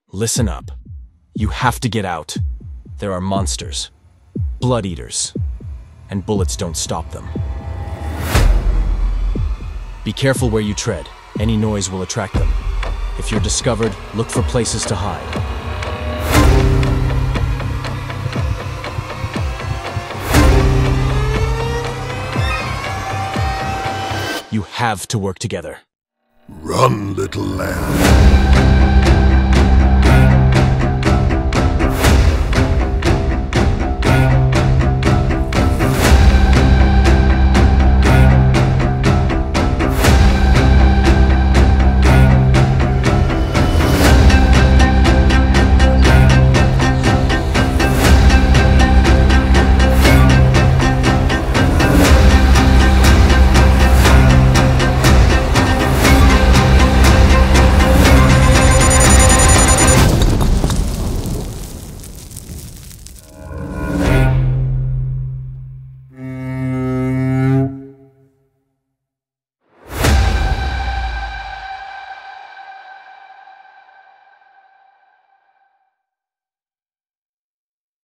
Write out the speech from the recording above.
Listen up. You have to get out. There are monsters, blood eaters, and bullets don't stop them. Be careful where you tread. Any noise will attract them. If you're discovered, look for places to hide. You have to work together. Run, little lamb.